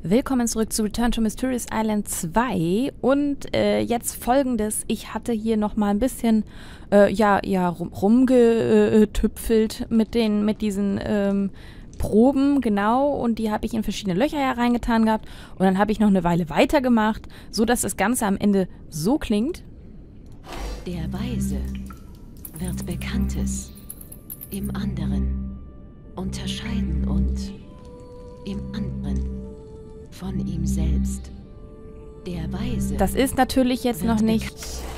Willkommen zurück zu Return to Mysterious Island 2 und jetzt folgendes, ich hatte hier nochmal ein bisschen rumgetüpfelt mit diesen Proben, genau, und die habe ich in verschiedene Löcher hereingetan gehabt und dann habe ich noch eine Weile weitergemacht, so dass das Ganze am Ende so klingt. Der Weise wird Bekanntes im anderen unterscheiden und im anderen von ihm selbst. Der Weise. Das ist natürlich jetzt noch nicht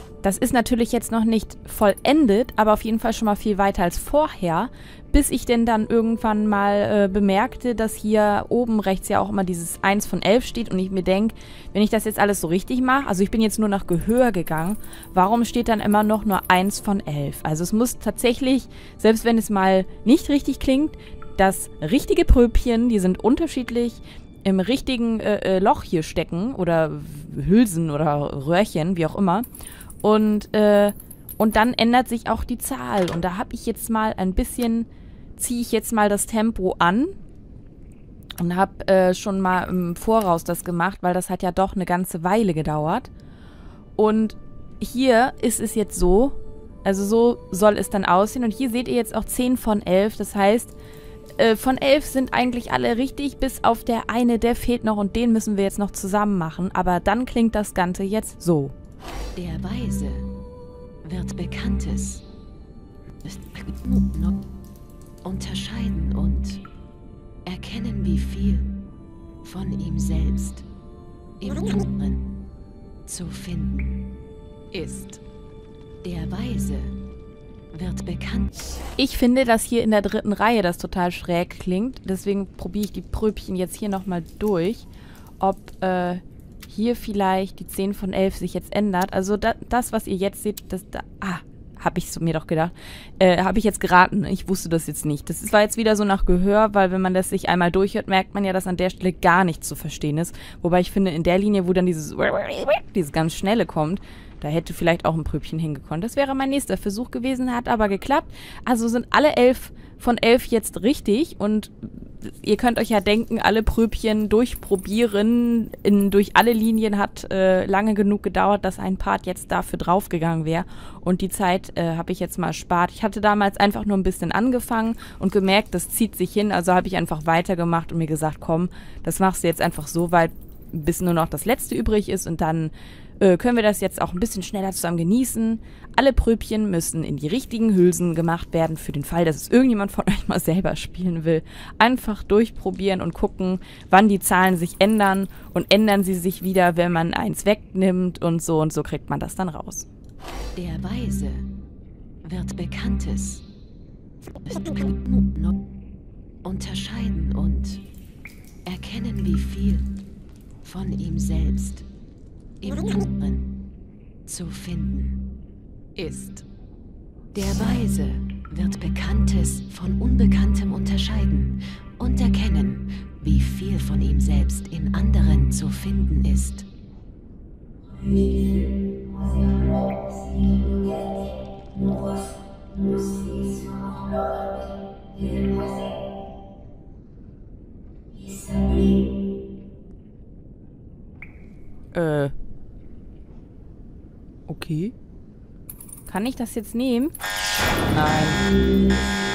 vollendet, aber auf jeden Fall schon mal viel weiter als vorher, bis ich denn dann irgendwann mal bemerkte, dass hier oben rechts ja auch immer dieses 1 von 11 steht und ich mir denke, wenn ich das jetzt alles so richtig mache, also ich bin jetzt nur nach Gehör gegangen, warum steht dann immer noch nur 1 von 11? Also es muss tatsächlich, selbst wenn es mal nicht richtig klingt, das richtige Pröbchen, die sind unterschiedlich, im richtigen Loch hier stecken oder Hülsen oder Röhrchen, wie auch immer. Und dann ändert sich auch die Zahl. Und da habe ich jetzt mal ziehe ich jetzt mal das Tempo an und habe schon mal im Voraus das gemacht, weil das hat ja doch eine ganze Weile gedauert. Und hier ist es jetzt so, also so soll es dann aussehen. Und hier seht ihr jetzt auch 10 von 11, das heißt, von 11 sind eigentlich alle richtig, bis auf der eine, der fehlt noch und den müssen wir jetzt noch zusammen machen. Aber dann klingt das Ganze jetzt so. Der Weise wird Bekanntes unterscheiden und erkennen, wie viel von ihm selbst im anderen zu finden ist. Der Weise wird bekannt. Ich finde, dass hier in der dritten Reihe das total schräg klingt. Deswegen probiere ich die Pröbchen jetzt hier nochmal durch, ob hier vielleicht die 10 von 11 sich jetzt ändert. Also das, was ihr jetzt seht, habe ich mir doch gedacht. Habe ich jetzt geraten. Ich wusste das jetzt nicht. Das war jetzt wieder so nach Gehör, weil wenn man das sich einmal durchhört, merkt man ja, dass an der Stelle gar nichts zu verstehen ist. Wobei ich finde, in der Linie, wo dann dieses ganz Schnelle kommt, da hätte vielleicht auch ein Pröbchen hingekommen. Das wäre mein nächster Versuch gewesen, hat aber geklappt. Also sind alle 11 von 11 jetzt richtig und ihr könnt euch ja denken, alle Pröbchen durchprobieren, durch alle Linien hat lange genug gedauert, dass ein Part jetzt dafür draufgegangen wäre. Und die Zeit habe ich jetzt mal erspart. Ich hatte damals einfach nur ein bisschen angefangen und gemerkt, das zieht sich hin. Also habe ich einfach weitergemacht und mir gesagt, komm, das machst du jetzt einfach so weit, bis nur noch das letzte übrig ist und dann können wir das jetzt auch ein bisschen schneller zusammen genießen. Alle Pröbchen müssen in die richtigen Hülsen gemacht werden, für den Fall, dass es irgendjemand von euch mal selber spielen will. Einfach durchprobieren und gucken, wann die Zahlen sich ändern und ändern sie sich wieder, wenn man eins wegnimmt und so kriegt man das dann raus. Der Weise wird Bekanntes unterscheiden und erkennen, wie viel von ihm selbst im anderen zu finden ist. Der Weise wird Bekanntes von Unbekanntem unterscheiden und erkennen, wie viel von ihm selbst in anderen zu finden ist. Okay. Kann ich das jetzt nehmen? Nein.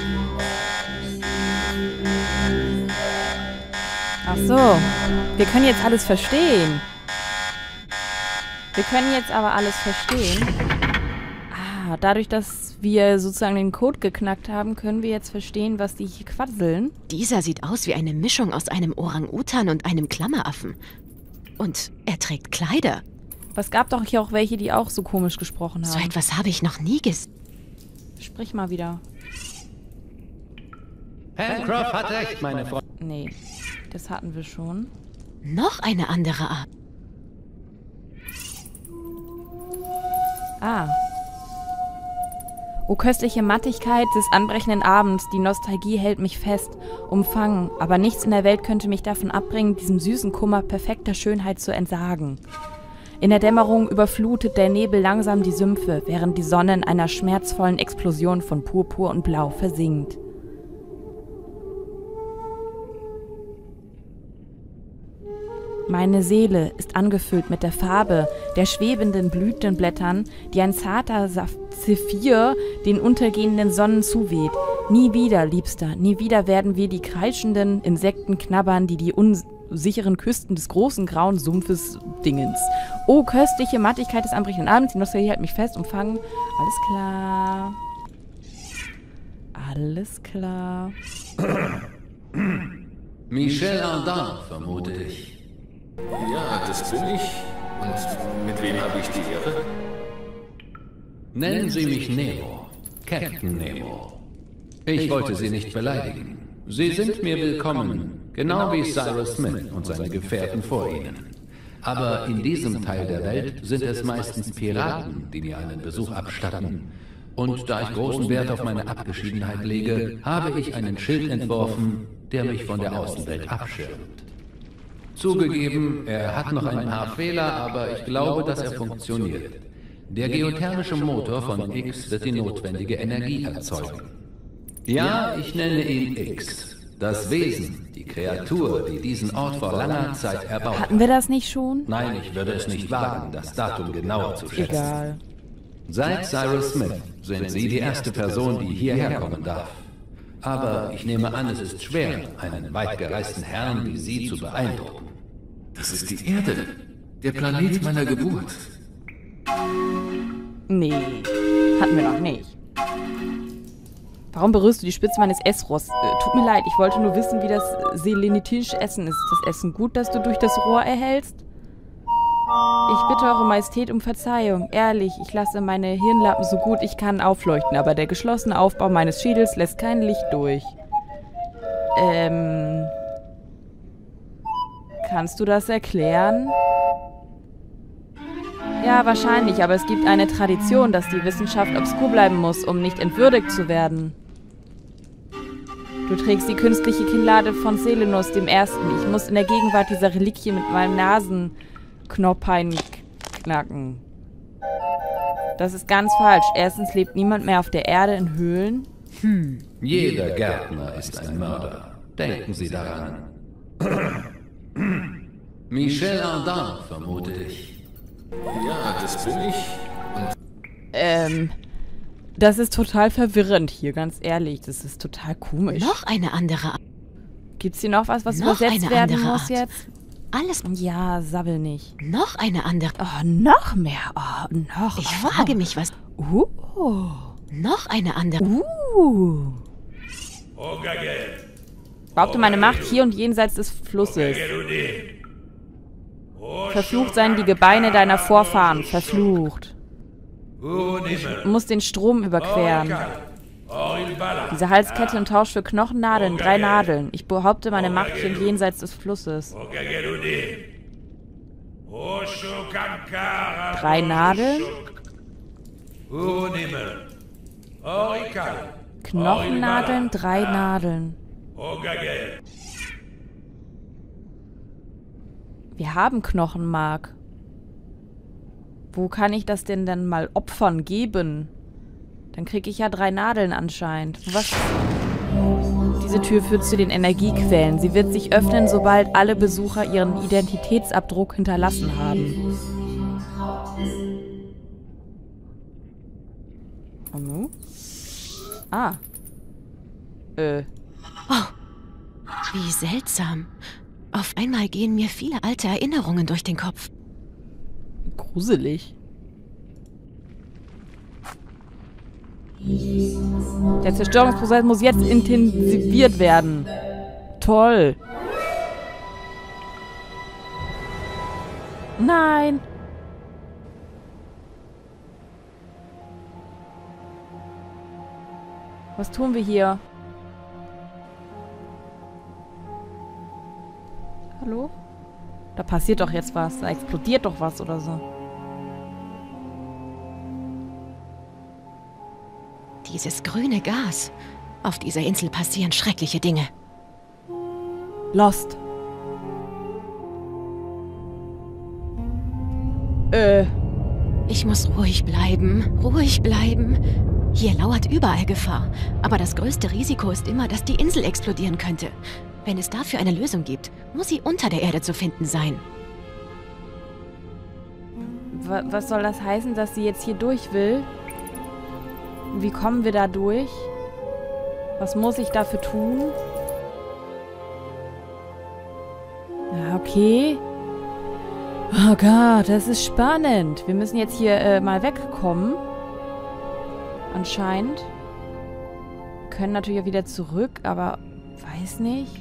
Ach so. Wir können jetzt alles verstehen. Wir können jetzt aber alles verstehen. Ah, dadurch, dass wir sozusagen den Code geknackt haben, können wir jetzt verstehen, was die hier quasseln. Dieser sieht aus wie eine Mischung aus einem Orang-Utan und einem Klammeraffen. Und er trägt Kleider. Aber es gab doch hier auch welche, die auch so komisch gesprochen haben. So etwas habe ich noch nie gesehen. Sprich mal wieder. Pencroff hat recht, meine Freunde. Nee, das hatten wir schon. Noch eine andere Art. Ah. O köstliche Mattigkeit des anbrechenden Abends, die Nostalgie hält mich fest, umfangen, aber nichts in der Welt könnte mich davon abbringen, diesem süßen Kummer perfekter Schönheit zu entsagen. In der Dämmerung überflutet der Nebel langsam die Sümpfe, während die Sonne in einer schmerzvollen Explosion von Purpur und Blau versinkt. Meine Seele ist angefüllt mit der Farbe der schwebenden Blütenblättern, die ein zarter Saphir den untergehenden Sonnen zuweht. Nie wieder, Liebster, nie wieder werden wir die kreischenden Insekten knabbern, die unsicheren Küsten des großen grauen Sumpfes dingens. Oh, köstliche Mattigkeit des anbrechenden Abends, die Nostalgie hält mich fest, umfangen. Alles klar. Alles klar. Michel Ardan, vermute ich. Ja, das bin ich. Und mit wem habe ich die Ehre? Nennen Sie mich Nemo. Captain Nemo. Ich wollte Sie nicht beleidigen. Sie sind mir willkommen, genau wie Cyrus Smith und seine Gefährten vor Ihnen. Aber in diesem Teil der Welt sind es meistens Piraten, die mir einen Besuch abstatten. Und da ich großen Wert auf meine Abgeschiedenheit lege, habe ich einen Schild entworfen, der mich von der Außenwelt abschirmt. Zugegeben, er hat noch ein paar Fehler, aber ich glaube, dass er funktioniert. Der geothermische Motor von X wird die notwendige Energie erzeugen. Ja, ich nenne ihn X. Das Wesen, die Kreatur, die diesen Ort vor langer Zeit erbaut hat. Hatten wir das nicht schon? Nein, ich würde es nicht wagen, das Datum genauer zu schätzen. Egal. Seit Cyrus Smith sind Sie die erste Person, die hierher kommen darf. Aber ich nehme an, es ist schwer, einen weitgereisten Herrn wie Sie zu beeindrucken. Das ist die Erde. Der Planet meiner Geburt. Nee, hatten wir noch nicht. Warum berührst du die Spitze meines Essrohrs? Tut mir leid, ich wollte nur wissen, wie das selenitische Essen ist. Ist das Essen gut, das du durch das Rohr erhältst? Ich bitte Eure Majestät um Verzeihung. Ehrlich, ich lasse meine Hirnlappen so gut ich kann aufleuchten, aber der geschlossene Aufbau meines Schädels lässt kein Licht durch. Kannst du das erklären? Ja, wahrscheinlich, aber es gibt eine Tradition, dass die Wissenschaft obskur bleiben muss, um nicht entwürdigt zu werden. Du trägst die künstliche Kinnlade von Selenus dem Ersten. Ich muss in der Gegenwart dieser Reliquie mit meinem Nasenknopfbein knacken. Das ist ganz falsch. Erstens lebt niemand mehr auf der Erde in Höhlen. Jeder Gärtner ist ein Mörder. Denken Sie daran. Michel Ardan, vermute ich. Ja, das bin ich. Das ist total verwirrend hier, ganz ehrlich. Das ist total komisch. Noch eine andere Art. Gibt's hier noch was, was Noch übersetzt eine werden andere muss Art. jetzt? Alles. Ja, sabbel nicht. Noch eine andere. Oh, noch mehr. Oh, noch. Ich frage mich, was. Noch eine andere. Behaupte meine Macht hier und jenseits des Flusses. Verflucht seien die Gebeine deiner Vorfahren. Verflucht. Du musst den Strom überqueren. Diese Halskette im Tausch für Knochennadeln, 3 Nadeln. Ich behaupte meine Macht hier und jenseits des Flusses. 3 Nadeln? Knochennadeln, 3 Nadeln. Wir haben Knochenmark. Wo kann ich das denn dann mal Opfern geben? Dann kriege ich ja 3 Nadeln anscheinend. Was? Diese Tür führt zu den Energiequellen. Sie wird sich öffnen, sobald alle Besucher ihren Identitätsabdruck hinterlassen haben. Oh. Ah. Oh, wie seltsam. Auf einmal gehen mir viele alte Erinnerungen durch den Kopf. Gruselig. Der Zerstörungsprozess muss jetzt intensiviert werden. Toll. Nein. Was tun wir hier? Hallo? Da passiert doch jetzt was. Da explodiert doch was oder so. Dieses grüne Gas. Auf dieser Insel passieren schreckliche Dinge. Lost. Ich muss ruhig bleiben. Ruhig bleiben. Hier lauert überall Gefahr. Aber das größte Risiko ist immer, dass die Insel explodieren könnte. Wenn es dafür eine Lösung gibt, muss sie unter der Erde zu finden sein. Was soll das heißen, dass sie jetzt hier durch will? Wie kommen wir da durch? Was muss ich dafür tun? Ja, okay. Oh Gott, das ist spannend. Wir müssen jetzt hier mal wegkommen. Anscheinend. Können natürlich auch wieder zurück, aber weiß nicht.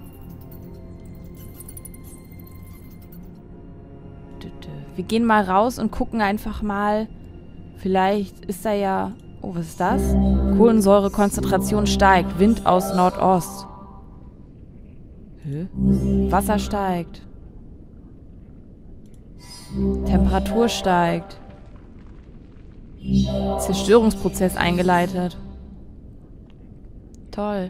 Wir gehen mal raus und gucken einfach mal. Vielleicht ist da ja... Oh, was ist das? Kohlensäurekonzentration steigt. Wind aus Nordost. Hä? Wasser steigt. Temperatur steigt. Zerstörungsprozess eingeleitet. Toll.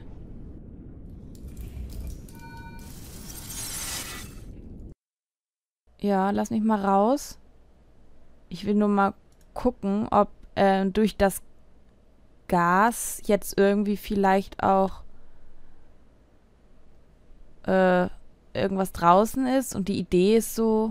Ja, lass mich mal raus. Ich will nur mal gucken, ob durch das Gas jetzt irgendwie vielleicht auch irgendwas draußen ist. Und die Idee ist so...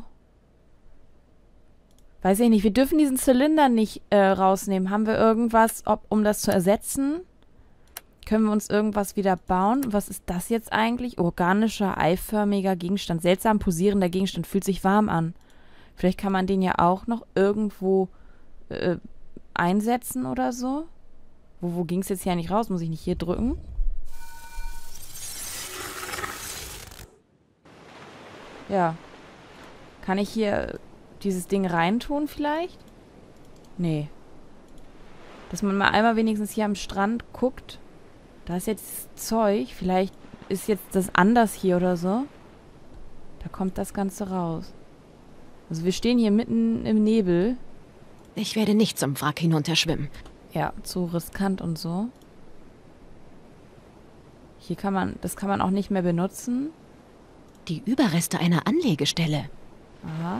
Weiß ich nicht, wir dürfen diesen Zylinder nicht rausnehmen. Haben wir irgendwas, um das zu ersetzen? Können wir uns irgendwas wieder bauen? Was ist das jetzt eigentlich? Organischer, eiförmiger Gegenstand. Seltsam posierender Gegenstand. Fühlt sich warm an. Vielleicht kann man den ja auch noch irgendwo einsetzen oder so. Wo ging es jetzt hier nicht raus? Muss ich nicht hier drücken? Ja. Kann ich hier dieses Ding reintun vielleicht? Nee. Dass man mal einmal wenigstens hier am Strand guckt. Da ist jetzt Zeug. Vielleicht ist jetzt das anders hier oder so. Da kommt das Ganze raus. Also wir stehen hier mitten im Nebel. Ich werde nicht zum Wrack hinunterschwimmen. Ja, zu riskant und so. Hier kann man, das kann man auch nicht mehr benutzen. Die Überreste einer Anlegestelle. Aha.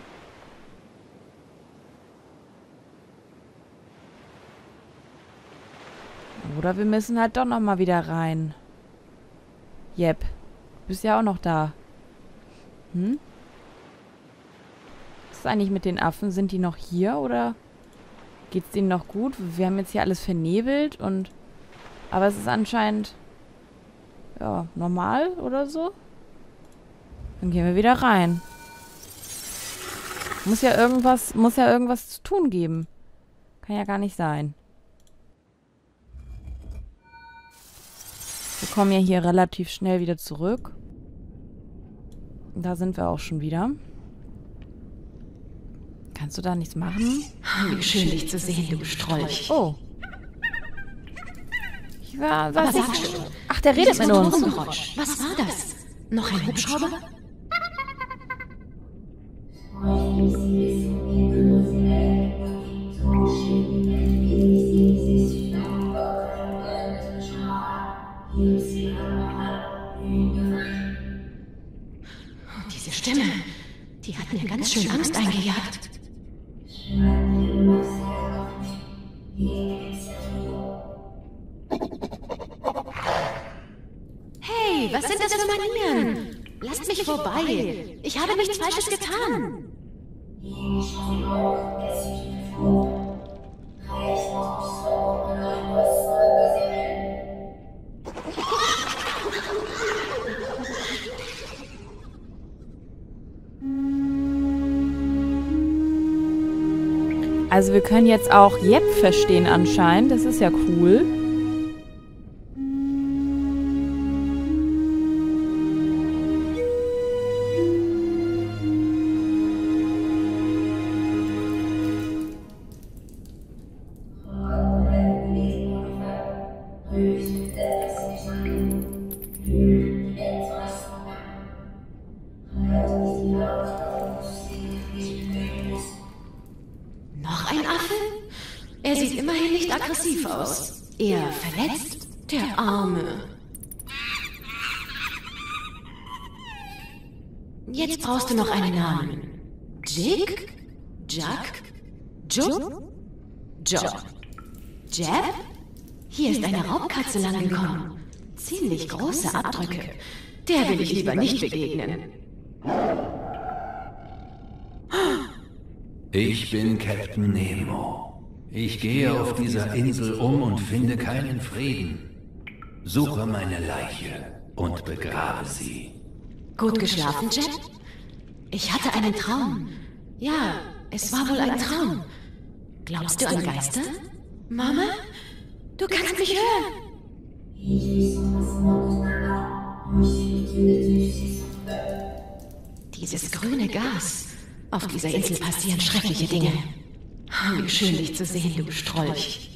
Oder wir müssen halt doch nochmal wieder rein. Jep. Du bist ja auch noch da. Hm? Was ist eigentlich mit den Affen? Sind die noch hier oder geht's denen noch gut? Wir haben jetzt hier alles vernebelt und... Aber es ist anscheinend... Ja, normal oder so. Dann gehen wir wieder rein. Muss ja irgendwas zu tun geben. Kann ja gar nicht sein. Wir kommen ja hier relativ schnell wieder zurück. Da sind wir auch schon wieder. Kannst du da nichts machen? Wie schön, dich zu sehen, du Strolch. Oh. Ach, der redet mit uns. Was war das? Noch ein Hubschrauber? Diese Stimme, die hat mir ganz schön Angst eingejagt. Hey, was sind das für Manieren? Lasst mich vorbei. Ich habe nichts Falsches getan. Also wir können jetzt auch Jep verstehen anscheinend. Das ist ja cool. Noch ein Affe? Er sieht immerhin nicht aggressiv aus. Eher verletzt, der Arme. Jetzt brauchst du noch einen Namen. Jig? Jack? Job? Job? Jab? Hier ist eine Raubkatze langgekommen. Ziemlich große Abdrücke. Der will ich lieber nicht begegnen. Ich bin Captain Nemo. Ich gehe auf dieser Insel um und finde keinen Frieden. Suche meine Leiche und begrabe sie. Gut geschlafen, Jet? Ich hatte einen Traum. Ja, es war wohl ein Traum. Glaubst du an Geister? Mama? Du kannst mich hören. Dieses grüne Gas. Auf dieser Insel passieren schreckliche Dinge. Wie schön, dich zu sehen, du Strolch.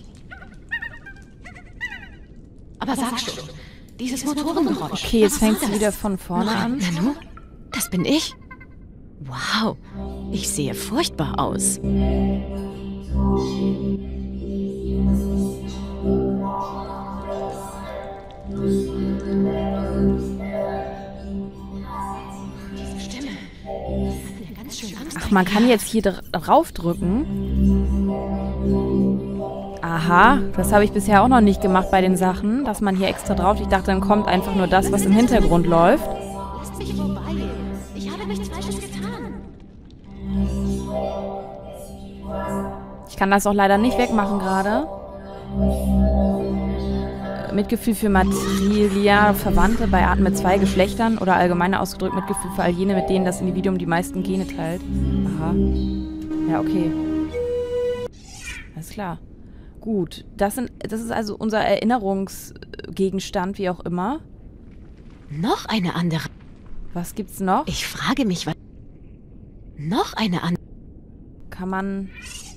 Aber sag schon, dieses Motorengeräusch. Okay, jetzt fängt sie sie wieder von vorne an. Nanu? Das bin ich? Wow, ich sehe furchtbar aus. Diese Stimme hat mir ganz schön Angst. Ach, man kann jetzt hier drauf drücken. Aha, das habe ich bisher auch noch nicht gemacht bei den Sachen, dass man hier extra drauf. Ich dachte, dann kommt einfach nur das, was im Hintergrund läuft. Lasst mich vorbei. Ich habe nichts Falsches getan. Ich kann das auch leider nicht wegmachen gerade. Mitgefühl für matrilineare Verwandte bei Arten mit 2 Geschlechtern oder allgemeiner ausgedrückt Mitgefühl für all jene, mit denen das Individuum die meisten Gene teilt. Aha. Ja, okay. Alles klar. Gut. Das ist also unser Erinnerungsgegenstand, wie auch immer. Noch eine andere. Was gibt's noch? Ich frage mich, was... Noch eine andere. Kann man...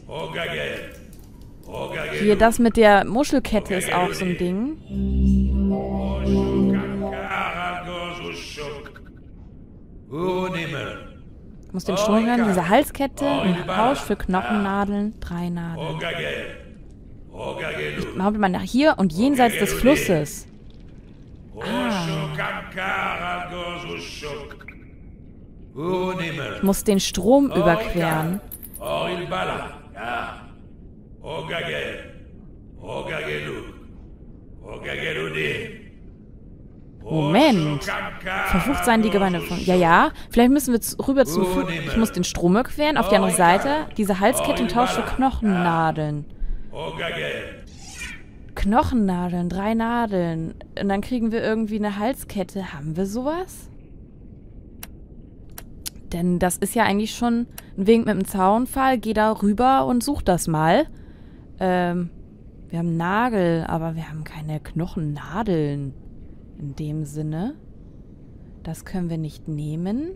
Hier, das mit der Muschelkette ist auch so ein Ding. Ich muss den Strom hören. Diese Halskette, ein Pausch für Knochennadeln, 3 Nadeln. Ich behaupte mal nach hier und jenseits des Flusses. Ich muss den Strom überqueren. Moment. Verflucht seien die Gebeine von... Ja. Vielleicht müssen wir rüber zum Fluss. Ich muss den Strom überqueren. Auf die andere Seite. Diese Halskette und tausche Knochennadeln. Knochennadeln, 3 Nadeln. Und dann kriegen wir irgendwie eine Halskette. Haben wir sowas? Denn das ist ja eigentlich schon ein Wink mit dem Zaunpfahl. Geh da rüber und such das mal. Wir haben Nagel, aber wir haben keine Knochennadeln. In dem Sinne. Das können wir nicht nehmen.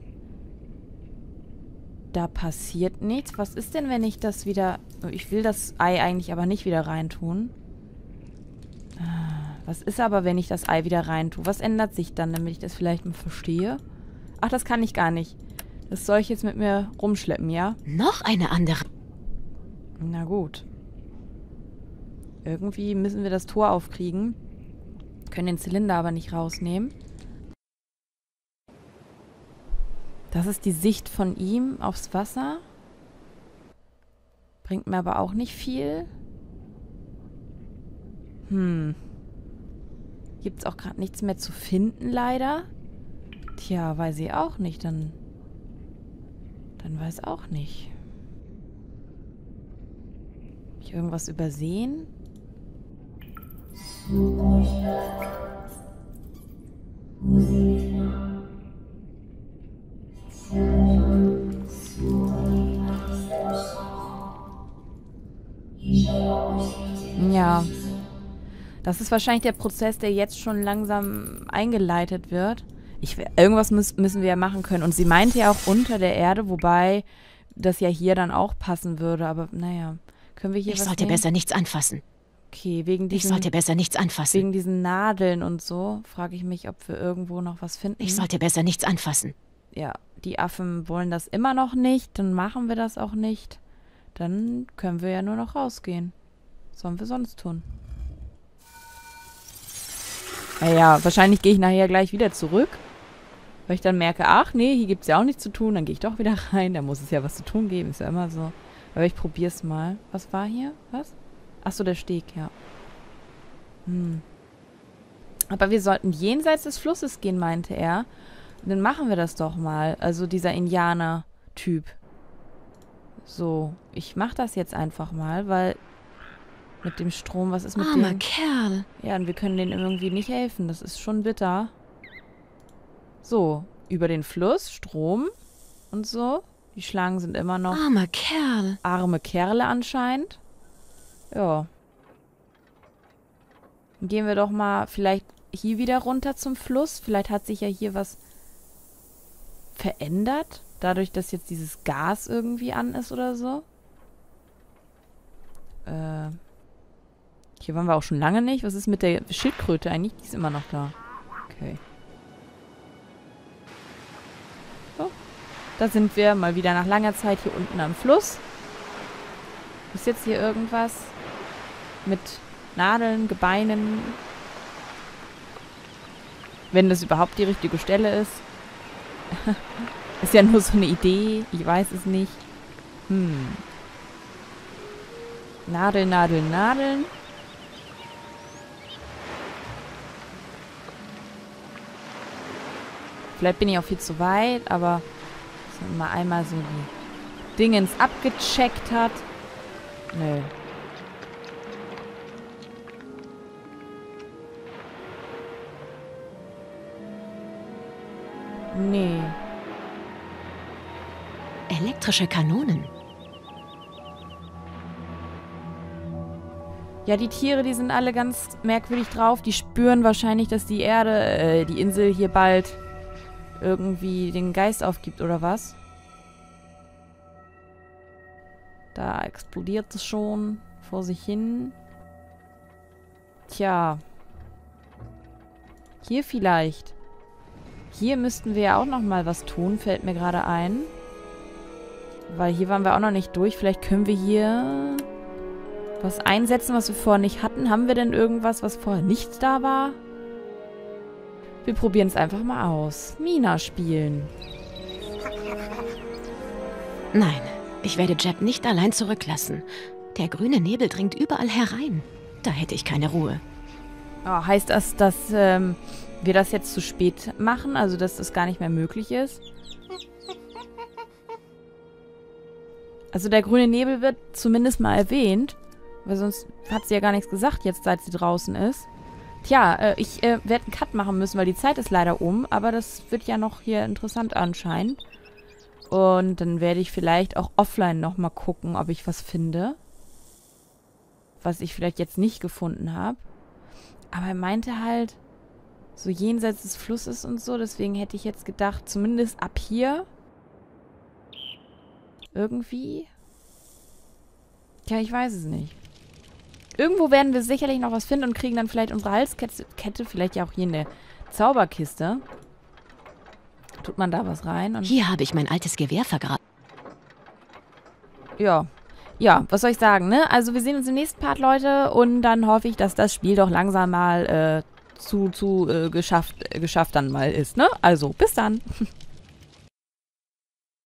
Da passiert nichts. Was ist denn, wenn ich das wieder... Ich will das Ei eigentlich aber nicht wieder reintun. Was ist aber, wenn ich das Ei wieder reintue? Was ändert sich dann, damit ich das vielleicht mal verstehe? Ach, das kann ich gar nicht. Das soll ich jetzt mit mir rumschleppen, ja? Noch eine andere. Na gut. Irgendwie müssen wir das Tor aufkriegen. Können den Zylinder aber nicht rausnehmen. Das ist die Sicht von ihm aufs Wasser. Bringt mir aber auch nicht viel. Gibt's auch gerade nichts mehr zu finden, leider. Tja, weiß ich auch nicht. Dann weiß auch nicht. Hab ich irgendwas übersehen? Ja. Das ist wahrscheinlich der Prozess, der jetzt schon langsam eingeleitet wird. Irgendwas müssen wir ja machen können. Und sie meinte ja auch unter der Erde, wobei das ja hier dann auch passen würde. Aber naja, können wir hier was Ich sollte nehmen? besser nichts anfassen. Okay, wegen Ich sollte besser nichts anfassen. wegen diesen Nadeln und so frage ich mich, ob wir irgendwo noch was finden. Ich sollte besser nichts anfassen. Ja, die Affen wollen das immer noch nicht. Dann machen wir das auch nicht. Dann können wir ja nur noch rausgehen. Was sollen wir sonst tun? Naja, wahrscheinlich gehe ich nachher gleich wieder zurück. Weil ich dann merke, ach nee, hier gibt es ja auch nichts zu tun. Dann gehe ich doch wieder rein. Da muss es ja was zu tun geben. Ist ja immer so. Aber ich probiere es mal. Was war hier? Was? Ach so, der Steg, ja. Aber wir sollten jenseits des Flusses gehen, meinte er. Und dann machen wir das doch mal. Also dieser Indianer-Typ. So, ich mach das jetzt einfach mal, weil mit dem Strom, was ist mit dem? Armer Kerl. Ja, und wir können denen irgendwie nicht helfen. Das ist schon bitter. So, über den Fluss, Strom und so. Die Schlangen sind immer noch Armer Kerl. arme Kerle anscheinend. Ja. Dann gehen wir doch mal vielleicht hier wieder runter zum Fluss. Vielleicht hat sich ja hier was verändert. Dadurch, dass jetzt dieses Gas irgendwie an ist oder so. Hier waren wir auch schon lange nicht. Was ist mit der Schildkröte eigentlich? Die ist immer noch da. Okay. So. Da sind wir mal wieder nach langer Zeit hier unten am Fluss. Ist jetzt hier irgendwas mit Nadeln, Gebeinen? Wenn das überhaupt die richtige Stelle ist. Ist ja nur so eine Idee. Ich weiß es nicht. Nadeln, Nadeln, Nadeln. Vielleicht bin ich auch viel zu weit, aber dass man mal einmal so die Dingens abgecheckt hat. Nö. Nee. Elektrische Kanonen. Ja, die Tiere, die sind alle ganz merkwürdig drauf. Die spüren wahrscheinlich, dass die Erde, die Insel hier bald irgendwie den Geist aufgibt, oder was? Da explodiert es schon vor sich hin. Tja. Hier vielleicht. Hier müssten wir ja auch noch mal was tun, fällt mir gerade ein. Weil hier waren wir auch noch nicht durch. Vielleicht können wir hier was einsetzen, was wir vorher nicht hatten. Haben wir denn irgendwas, was vorher nicht da war? Wir probieren es einfach mal aus. Mina spielen. Nein, ich werde Jeb nicht allein zurücklassen. Der grüne Nebel dringt überall herein. Da hätte ich keine Ruhe. Oh, heißt das, dass wir das jetzt zu spät machen? Also, dass das gar nicht mehr möglich ist? Also, der grüne Nebel wird zumindest mal erwähnt. Weil sonst hat sie ja gar nichts gesagt, jetzt seit sie draußen ist. Tja, ich werde einen Cut machen müssen, weil die Zeit ist leider um. Aber das wird ja noch hier interessant anscheinend. Und dann werde ich vielleicht auch offline nochmal gucken, ob ich was finde. Was ich vielleicht jetzt nicht gefunden habe. Aber er meinte halt, so jenseits des Flusses und so. Deswegen hätte ich jetzt gedacht, zumindest ab hier. Irgendwie. Tja, ich weiß es nicht. Irgendwo werden wir sicherlich noch was finden und kriegen dann vielleicht unsere Halskette, vielleicht ja auch hier in der Zauberkiste. Tut man da was rein? Und Hier habe ich mein altes Gewehr vergraben. ja. Ja, was soll ich sagen, ne? Also wir sehen uns im nächsten Part, Leute. Und dann hoffe ich, dass das Spiel doch langsam mal geschafft dann mal ist, ne? Also, bis dann.